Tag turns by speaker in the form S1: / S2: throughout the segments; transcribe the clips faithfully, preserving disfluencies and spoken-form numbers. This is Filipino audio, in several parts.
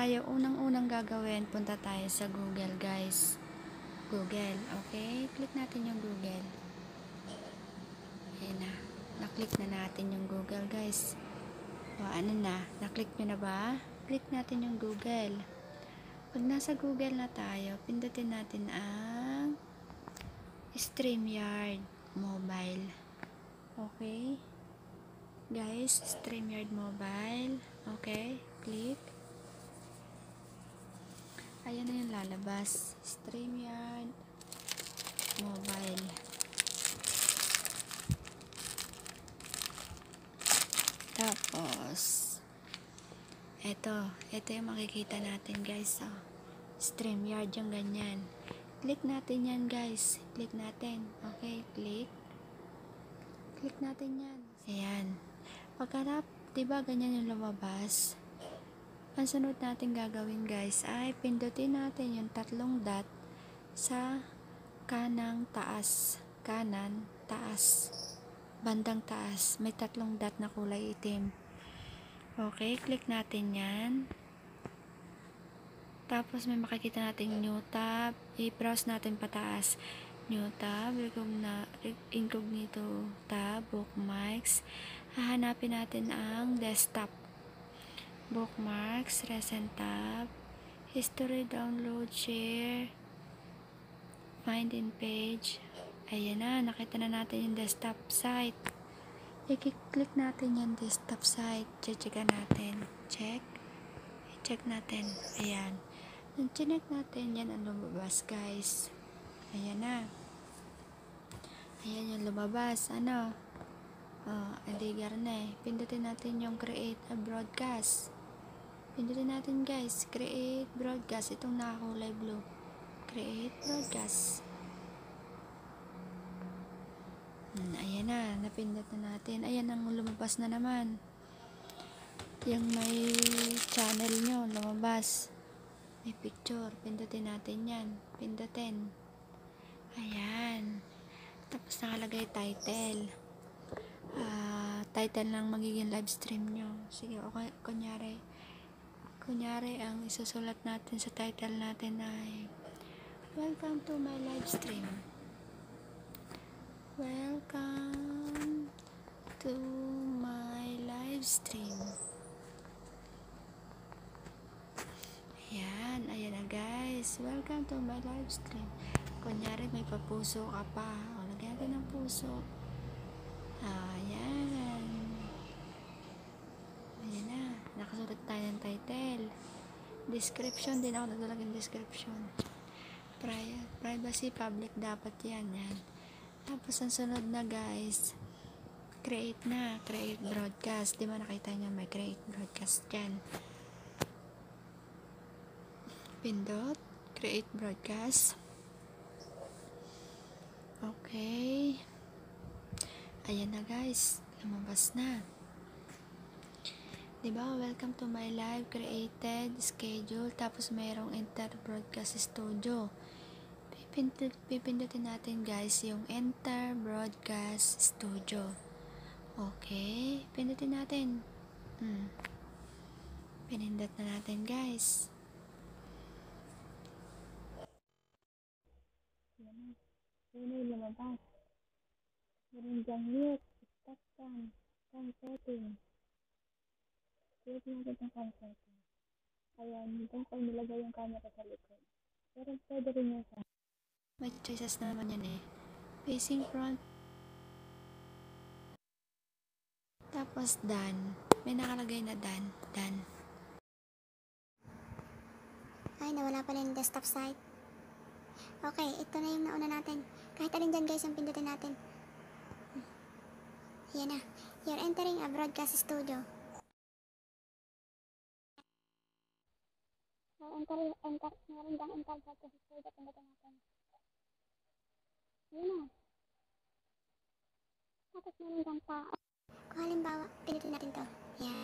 S1: tayo, unang-unang gagawin, punta tayo sa Google, guys. Google, okay? Click natin yung Google. Ayan na. Na-click na natin yung Google, guys. O, ano na? Na-click nyo na ba? Click natin yung Google. Pag nasa Google na tayo, pindutin natin ang streamyard mobile. Okay? Guys, streamyard mobile. Okay? Click. Ayan na yung lalabas. streamyard mobile. Tapos, eto. Eto yung makikita natin, guys. Oh. streamyard yung ganyan. Click natin yan, guys. Click natin. Okay, click. Click natin yan. Ayan. Pagkarap, diba ganyan yung lumabas? Ang sunod natin gagawin, guys, ay pindutin natin yung tatlong dot sa kanang taas. Kanan, taas. Bandang taas. May tatlong dot na kulay itim. Okay, click natin yan. Tapos may makikita natin new tab. I-browse natin pataas. New tab, incognito tab, bookmarks. Hahanapin natin ang desktop. Bookmarks, recent tab, history, download, share, find in page. Ayan na, nakita na natin yung desktop site. I-click natin yung desktop site. Check natin. Check. I-check natin. Ayan. Nung chinek natin, yan ang lumabas, guys. Ayan na. Ayan yung lumabas. Ano? Oh, aligar na eh. Pindutin natin yung create a broadcast. Pindutin natin, guys. Create broadcast. Itong nakakulay blue. Create broadcast. Hmm, ayan na. Napindot na natin. Ayan ang lumabas na naman. Yung may channel nyo, lumabas. May picture. Pindutin natin yan. Pindutin. Ayan. Tapos nakalagay title. Uh, title ng magiging live stream nyo. Sige, okay, kunyari kunyari ang isusulat natin sa title natin ay welcome to my live stream. Welcome to my live stream. Ayan, ayan na, guys. Welcome to my live stream. Kunyari may papuso ka pa. O, lagyan ka ng puso. Ayan. Ayan na. Nakasulat tayo ng title. Description din ako naglalagay ng description. Pri privacy, public dapat yan. Yan. Tapos ang sunod na, guys, create na. Create broadcast. Di ba nakita nyo may create broadcast dyan? Pindot. Create broadcast. Okay. Ayan na, guys. Lumabas na. Diba? Welcome to my live created schedule. Tapos mayroong enter broadcast studio. Pipindut, pipindutin natin, guys, yung enter broadcast studio. Okay. Pindutin natin. Hmm. Pinindot na natin, guys. Yan. Yan yung lumabas. Meron dyan mute, stop cam, cam setting. Click natin itong cam setting. Ayan, dito ko nilagay yung camera sa likod. Pero pwede rin yung sa... May choices naman yan eh. Facing front. Tapos done. May nakalagay na done. Done.
S2: Ay, nawala pala yung desktop site. Okay, ito na yung nauna natin. Kahit alin dyan, guys, yung pindutin natin. Yan na. You're entering a broadcast studio. So, enter, enter, meron dang enter broadcast studio. Pindutin natin. Yan na. Tapos meron dang tao. Kung halimbawa, pindutin natin to. Yan.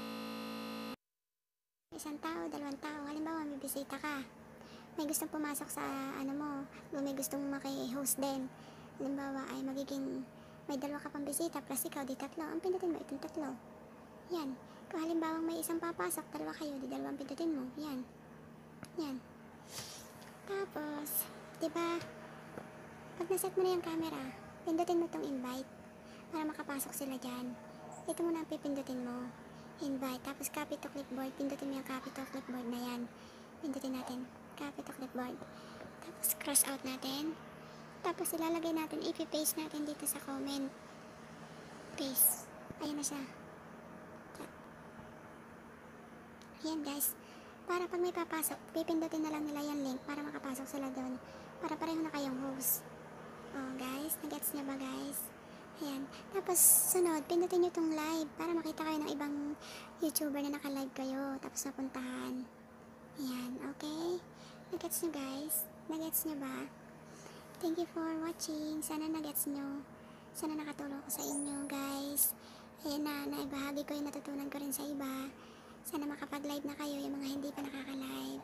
S2: Isang tao, dalawang tao. Halimbawa, may bisita ka. May gustong pumasok sa ano mo. May gustong maki-host din. Halimbawa, ay magiging... May dalawa ka pang bisita, plus ikaw, di tatlo. Ang pindutin mo, itong tatlo. Yan. Kung halimbawa may isang papasok, dalawa kayo, di dalawang pindutin mo. Yan. Yan. Tapos, di ba, pag naset mo na yung camera, pindutin mo tong invite para makapasok sila dyan. Ito muna ang pipindutin mo. Invite. Tapos copy to clipboard. Pindutin mo yung copy to clipboard na yan. Pindutin natin. Copy to clipboard. Tapos cross out natin. Tapos ilalagay natin, ipipaste natin dito sa comment. Paste. Ayan na siya. Ayan guys. Para pag may papasok, pipindutin na lang nila yung link para makapasok sila doon. Para pareho na kayong host. Oh guys, nagets nyo ba guys? Ayan. Tapos sunod, pindutin nyo tong live para makita kayo ng ibang YouTuber na naka-live kayo. Tapos napuntahan. Ayan, okay? Nagets nyo guys? Nagets nyo ba? Thank you for watching. Sana nagets nyo. Sana nakatulong ko sa inyo guys. Ayan na, naibahagi ko yung natutunan ko rin sa iba. Sana makapag-live na kayo yung mga hindi pa nakaka-live.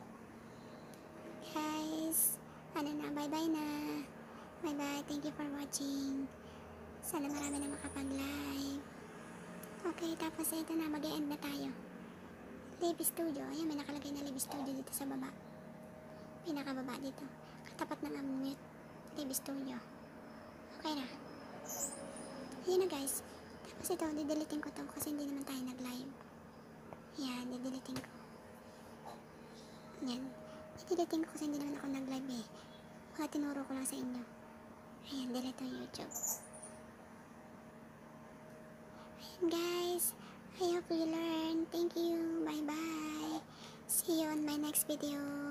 S2: Guys, ano na, bye-bye na. Bye-bye, thank you for watching. Sana marami na makapag-live. Okay, tapos ito na, mag-e-end na tayo. Live studio, ayan, may nakalagay na live studio dito sa baba. Pinakababa dito. Katapat ng unmute. Live studio. Okay na. Ayan na guys. Tapos ito, didelitin ko to kasi hindi naman tayo nag-live. Yan, didelitin ko. Yan. Didelitin ko kasi hindi naman ako nag-live eh. Mga tinuro ko lang sa inyo. Ayan, delete yung YouTube. Ayan guys. I hope you learn. Thank you. Bye bye. See you on my next video.